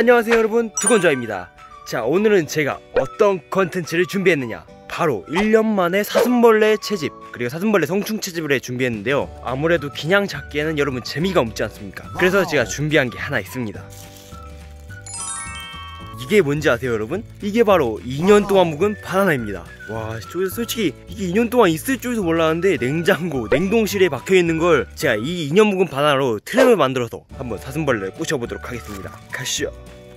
안녕하세요 여러분, 두건좌입니다. 자, 오늘은 제가 어떤 컨텐츠를 준비했느냐, 바로 1년 만에 사슴벌레 채집, 그리고 사슴벌레 성충 채집을 준비했는데요. 아무래도 그냥 잡기에는 여러분 재미가 없지 않습니까? 그래서 제가 준비한 게 하나 있습니다. 이게 뭔지 아세요 여러분? 이게 바로 2년 동안 묵은 바나나입니다. 와, 솔직히 이게 2년 동안 있을 줄도 몰랐는데 냉장고, 냉동실에 박혀있는 걸 제가 이 2년 묵은 바나나로 트램을 만들어서 한번 사슴벌레를 꼬셔보도록 하겠습니다. 가시죠.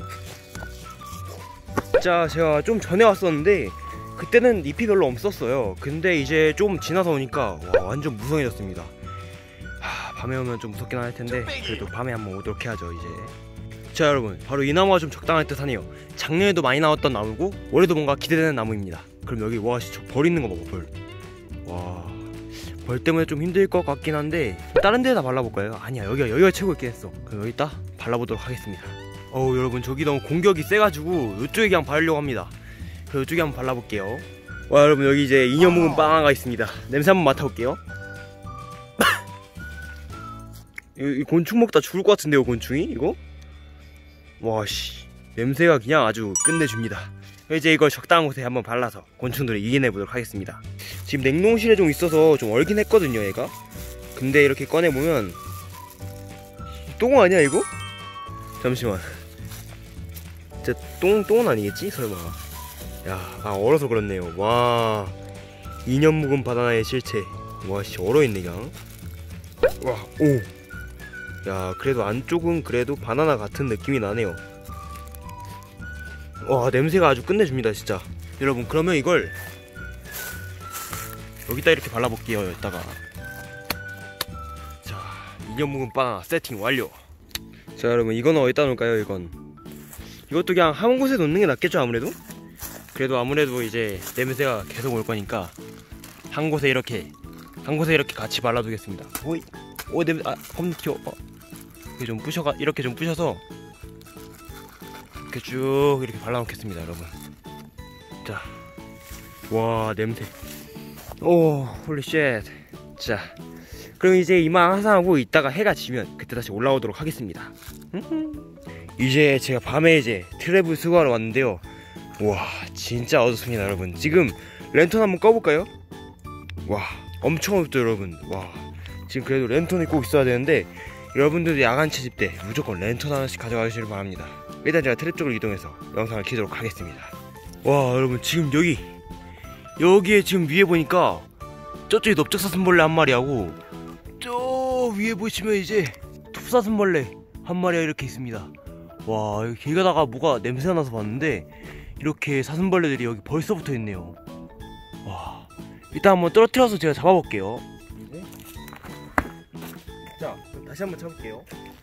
자, 제가 좀 전에 왔었는데 그때는 잎이 별로 없었어요. 근데 이제 좀 지나서 오니까 와, 완전 무성해졌습니다. 밤에 오면 좀 무섭긴 할 텐데 그래도 밤에 한번 오도록 해야죠 이제. 자 여러분, 바로 이 나무가 좀 적당할 듯 하네요. 작년에도 많이 나왔던 나무고 올해도 뭔가 기대되는 나무입니다. 그럼 여기 와, 저 벌 있는 거 봐봐, 벌. 와, 벌 때문에 좀 힘들 것 같긴 한데 다른 데다 발라볼까요? 아니야, 여기가 최고였긴 했어. 그럼 여기다 발라보도록 하겠습니다. 여러분, 저기 너무 공격이 세가지고 이쪽에 그냥 바르려고 합니다. 그럼 이쪽에 한번 발라볼게요. 와 여러분, 여기 이제 2년 묵은 바나나가 있습니다. 냄새 한번 맡아볼게요. 이 곤충 먹다 죽을 것 같은데요, 곤충이 이거? 와씨, 냄새가 그냥 아주 끝내줍니다. 이제 이걸 적당한 곳에 한번 발라서 곤충들을 이겨내보도록 하겠습니다. 지금 냉동실에 좀 있어서 좀 얼긴 했거든요 얘가. 근데 이렇게 꺼내보면 똥 아니야 이거? 잠시만, 진짜 똥은 아니겠지 설마? 야, 얼어서 그렇네요. 와, 2년 묵은 바나나의 실체. 와씨, 얼어있네 그냥. 와, 오, 야, 그래도 안쪽은 그래도 바나나 같은 느낌이 나네요. 와, 냄새가 아주 끝내줍니다 진짜. 여러분, 그러면 이걸 여기다 이렇게 발라볼게요. 여기다가. 자, 2년 묵은 바나나 세팅 완료. 자 여러분, 이건 어디다 놓을까요? 이것도 그냥 한 곳에 놓는 게 낫겠죠 아무래도? 그래도 아무래도 이제 냄새가 계속 올 거니까 한 곳에 이렇게 같이 발라두겠습니다. 오, 냄새, 겁나 튀어. 이렇게 좀 부셔서 이렇게 쭉 이렇게 발라놓겠습니다 여러분. 자, 와, 냄새. 오, 홀리 쉣. 자, 그럼 이제 이만 하산하고 이따가 해가 지면 그때 다시 올라오도록 하겠습니다. 이제 제가 밤에 이제 트랩을 수거하러 왔는데요. 와, 진짜 어둡습니다 여러분. 지금 랜턴 한번 꺼볼까요? 와, 엄청 어둡죠 여러분. 와, 지금 그래도 랜턴이 꼭 있어야 되는데 여러분들도 야간 채집 때 무조건 랜턴 하나씩 가져가시길 바랍니다. 일단 제가 트랩 쪽으로 이동해서 영상을 켜도록 하겠습니다. 와 여러분, 지금 여기에 지금 위에 보니까 저쪽에 넓적사슴벌레 한 마리하고 저 위에 보시면 이제 톱사슴벌레 한 마리가 이렇게 있습니다. 와, 여기 길 가다가 뭐가 냄새가 나서 봤는데 이렇게 사슴벌레들이 여기 벌써 붙어 있네요. 와, 일단 한번 떨어뜨려서 제가 잡아볼게요. 자, 다시 한번 잡을게요.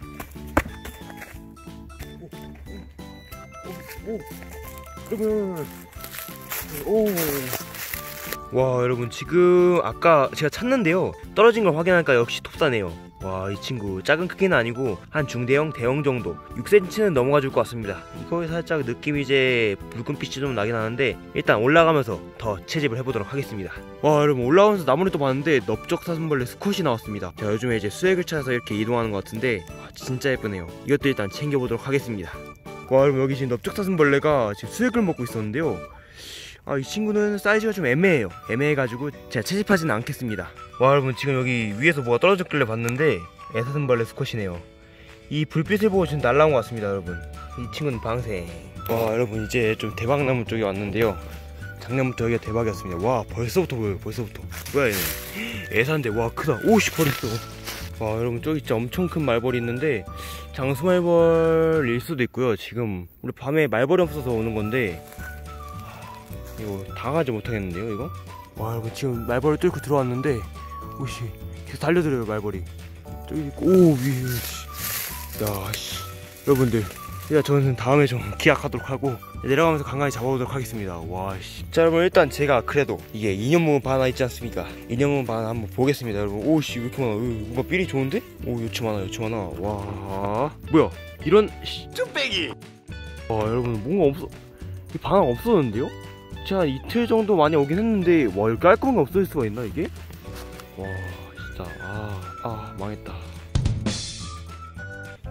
와 여러분, 지금 아까 제가 찾는데요, 떨어진 걸 확인하니까 역시 톱사네요. 와, 이 친구 작은 크기는 아니고 한 중대형, 대형 정도 6cm는 넘어가 줄 것 같습니다. 이거에 살짝 느낌이 이제 붉은빛이 좀 나긴 하는데 일단 올라가면서 더 채집을 해보도록 하겠습니다. 와 여러분, 올라가면서 나무를 또 봤는데 넓적사슴벌레 수컷이 나왔습니다. 제가 요즘에 이제 수액을 찾아서 이렇게 이동하는 것 같은데 와, 진짜 예쁘네요. 이것도 일단 챙겨보도록 하겠습니다. 와 여러분, 여기 지금 넓적사슴벌레가 지금 수액을 먹고 있었는데요. 이 친구는 사이즈가 좀 애매해가지고 제가 채집하지는 않겠습니다. 와 여러분, 지금 여기 위에서 뭐가 떨어졌길래 봤는데 애사슴벌레 수컷이네요. 이 불빛을 보고 지금 날라온 것 같습니다 여러분. 이 친구는 방생. 와 여러분, 이제 좀 대박나무 쪽에 왔는데요. 작년부터 여기가 대박이었습니다. 와, 벌써부터 보여요. 뭐야 얘는? 애사인데 와, 크다. 오씨, 벌 있어. 와 여러분, 저기 진짜 엄청 큰 말벌이 있는데 장수말벌일 수도 있고요. 지금 우리 밤에 말벌이 없어서 오는 건데 이거 당하지 못하겠는데요 이거? 와 여러분, 지금 말벌을 뚫고 들어왔는데 오씨, 계속 달려들어요 말벌이. 저기 있고, 오, 위에. 야 씨, 여러분들, 일단 저는 다음에 좀 기약하도록 하고 내려가면서 간간히 잡아보도록 하겠습니다. 와 씨. 자 여러분, 일단 제가 그래도 이게 2년 묵은 바나나 있지 않습니까? 2년 묵은 바나나 한번 보겠습니다 여러분. 오씨, 왜 이렇게 많아? 뭔가 삘이 좋은데? 오, 요치 많아. 와, 뭐야 이런 쭈빼기. 와 여러분, 뭔가 없어, 이 바나나 없어졌는데요? 제가 이틀 정도 많이 오긴 했는데 와, 이렇게 깔끔하게 없어질 수가 있나 이게? 와 진짜 망했다.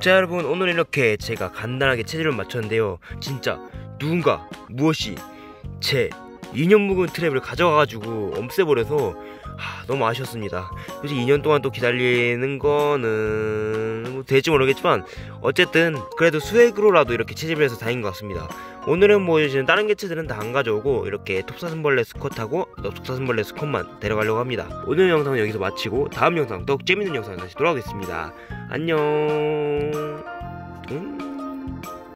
자 여러분, 오늘 이렇게 제가 간단하게 체질을 맞췄는데요. 진짜 누군가 무엇이 제 2년 묵은 트랩을 가져가가지고 없애버려서 너무 아쉬웠습니다. 솔직히 2년 동안 또 기다리는 거는 뭐 될지 모르겠지만 어쨌든 그래도 수액으로라도 이렇게 채집을 해서 다행인 것 같습니다. 오늘은 뭐 이제 다른 개체들은 다 안 가져오고 이렇게 톱사슴벌레 수컷하고 넙속사슴벌레 수컷만 데려가려고 합니다. 오늘 영상은 여기서 마치고 다음 영상 더욱 재밌는 영상 다시 돌아오겠습니다. 안녕.